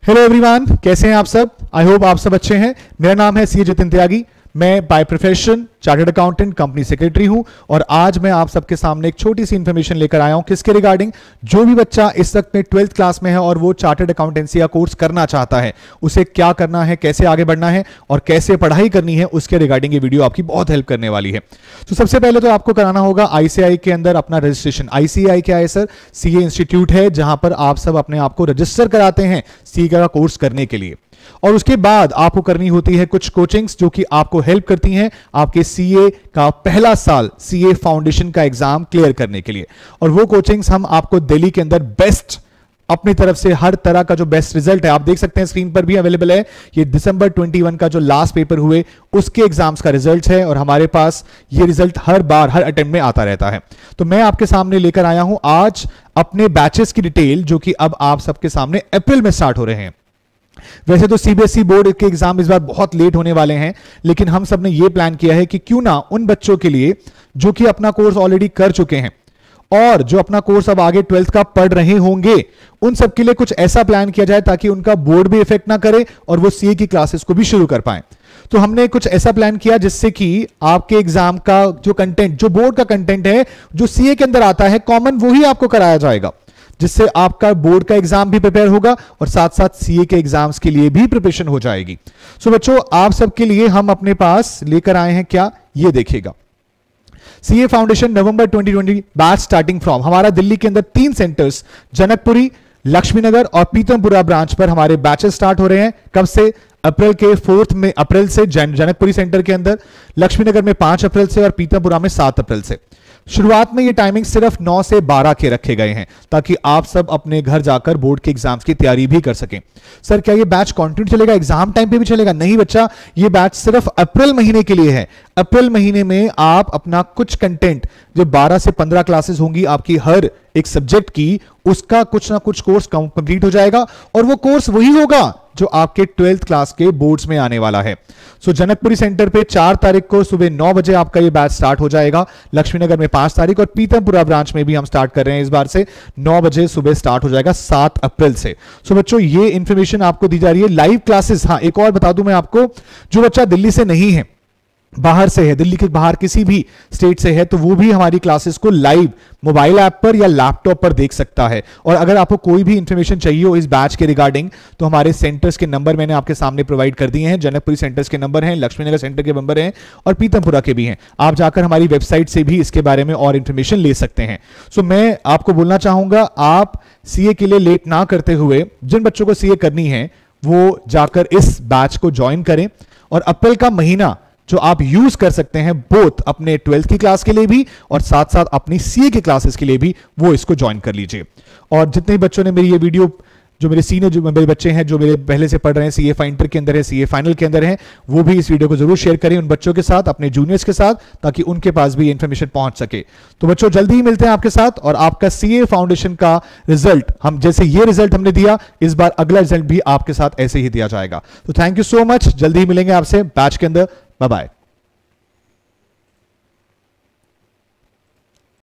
Hello everyone, कैसे हैं आप सब। आई होप आप सब अच्छे हैं। मेरा नाम है सी जितिन त्यागी। मैं by profession chartered accountant company secretary हूं और आज मैं आप सबके सामने एक छोटी सी इंफॉर्मेशन लेकर आया हूं किसके रिगार्डिंग। जो भी बच्चा इस वक्त में 12th क्लास में है और वो चार्टर्ड अकाउंटेंसी का कोर्स करना चाहता है, उसे क्या करना है, कैसे आगे बढ़ना है और कैसे पढ़ाई करनी है, उसके रिगार्डिंग ये वीडियो आपकी बहुत हेल्प करने वाली है। तो सबसे पहले तो आपको कराना होगा आईसीएआई के अंदर अपना रजिस्ट्रेशन। आईसीएआई क्या है सर? सीए इंस्टीट्यूट है जहां पर आप सब अपने आप को रजिस्टर कराते हैं सीए का कोर्स करने के लिए। और उसके बाद आपको करनी होती है कुछ कोचिंग्स जो कि आपको हेल्प करती हैं आपके सीए का पहला साल सीए फाउंडेशन का एग्जाम क्लियर करने के लिए। और वो कोचिंग्स हम आपको दिल्ली के अंदर बेस्ट अपनी तरफ से हर तरह का जो बेस्ट रिजल्ट है, आप देख सकते हैं स्क्रीन पर भी अवेलेबल है। ये दिसंबर 21 का जो लास्ट पेपर हुए उसके एग्जाम्स का रिजल्ट है और हमारे पास ये रिजल्ट हर बार हर अटेम्प्ट में आता रहता है। तो मैं आपके सामने लेकर आया हूं आज अपने बैचेस की डिटेल जो कि अब आप सबके सामने अप्रैल में स्टार्ट हो रहे हैं। वैसे तो सीबीएसई बोर्ड के एग्जाम इस बार बहुत लेट होने वाले हैं, लेकिन हम सब ने यह प्लान किया है कि क्यों ना उन बच्चों के लिए जो कि अपना कोर्स ऑलरेडी कर चुके हैं और जो अपना कोर्स अब आगे 12th का पढ़ रहे होंगे, उन सब के लिए कुछ ऐसा प्लान किया जाए ताकि उनका बोर्ड भी इफेक्ट ना करे और वो सीए की क्लासेस को भी शुरू कर पाए। तो हमने कुछ ऐसा प्लान किया जिससे कि आपके एग्जाम का जो कंटेंट, जो बोर्ड का कंटेंट है, जो सीए के अंदर आता है कॉमन, वही आपको कराया जाएगा, जिससे आपका बोर्ड का एग्जाम भी प्रिपेयर होगा और साथ साथ सीए के एग्जाम्स के लिए भी प्रिपरेशन हो जाएगी। सो बच्चों, आप सबके लिए हम अपने पास लेकर आए हैं क्या, ये देखिएगा। CA foundation November 2020 batch starting from, हमारा दिल्ली के अंदर 3 सेंटर्स जनकपुरी, लक्ष्मीनगर और पीतमपुरा ब्रांच पर हमारे बैचेस स्टार्ट हो रहे हैं। कब से? अप्रैल के 4 में अप्रैल से जनकपुरी सेंटर के अंदर, लक्ष्मीनगर में 5 अप्रैल से और पीतमपुरा में 7 अप्रैल से। शुरुआत में ये टाइमिंग सिर्फ 9 से 12 के रखे गए हैं ताकि आप सब अपने घर जाकर बोर्ड के एग्जाम्स की तैयारी भी कर सकें। सर क्या ये बैच कंटिन्यू चलेगा, एग्जाम टाइम पे भी चलेगा? नहीं बच्चा, ये बैच सिर्फ अप्रैल महीने के लिए है। अप्रैल महीने में आप अपना कुछ कंटेंट, जो 12 से 15 क्लासेस होंगी आपकी हर एक सब्जेक्ट की, उसका कुछ ना कुछ कोर्स कंप्लीट हो जाएगा और वो कोर्स वही होगा जो आपके 12th क्लास के बोर्ड्स में आने वाला है। सो जनकपुरी सेंटर पे 4 तारीख को सुबह 9 बजे आपका ये बैच स्टार्ट हो जाएगा, लक्ष्मीनगर में 5 तारीख और पीतमपुरा ब्रांच में भी हम स्टार्ट कर रहे हैं इस बार से 9 बजे सुबह स्टार्ट हो जाएगा 7 अप्रैल से। सो बच्चों, ये इंफॉर्मेशन आपको दी जा रही है। लाइव क्लासेस, हाँ एक और बता दूं मैं आपको, जो बच्चा दिल्ली से नहीं है, बाहर से है, दिल्ली के बाहर किसी भी स्टेट से है, तो वो भी हमारी क्लासेस को लाइव मोबाइल ऐप पर या लैपटॉप पर देख सकता है। और अगर आपको कोई भी इंफॉर्मेशन चाहिए हो इस बैच के रिगार्डिंग, तो हमारे सेंटर्स के नंबर मैंने आपके सामने प्रोवाइड कर दिए हैं। जनकपुरी सेंटर्स के नंबर हैं, लक्ष्मीनगर सेंटर के नंबर हैं और पीतमपुरा के भी हैं। आप जाकर हमारी वेबसाइट से भी इसके बारे में और इंफॉर्मेशन ले सकते हैं। सो मैं आपको बोलना चाहूंगा, आप सीए के लिए लेट ना करते हुए जिन बच्चों को सीए करनी है वो जाकर इस बैच को ज्वाइन करें और अप्रैल का महीना जो आप यूज कर सकते हैं बोथ अपने 12th की क्लास के लिए भी और साथ साथ अपनी सीए की क्लासेस के लिए भी, वो इसको ज्वाइन कर लीजिए। और जितने बच्चों ने मेरी ये वीडियो, जो मेरे सीनियर जो मेरे बच्चे हैं जो मेरे पहले से पढ़ रहे हैं, सीए फाइनल के अंदर है, सीए फाइनल के अंदर है, वो भी इस वीडियो को जरूर शेयर करें उन बच्चों के साथ, अपने जूनियर्स के साथ, ताकि उनके पास भी इंफॉर्मेशन पहुंच सके। तो बच्चों, जल्दी ही मिलते हैं आपके साथ और आपका सीए फाउंडेशन का रिजल्ट, हम जैसे ये रिजल्ट हमने दिया, इस बार अगला रिजल्ट भी आपके साथ ऐसे ही दिया जाएगा। तो थैंक यू सो मच, जल्दी ही मिलेंगे आपसे बैच के अंदर। Bye bye.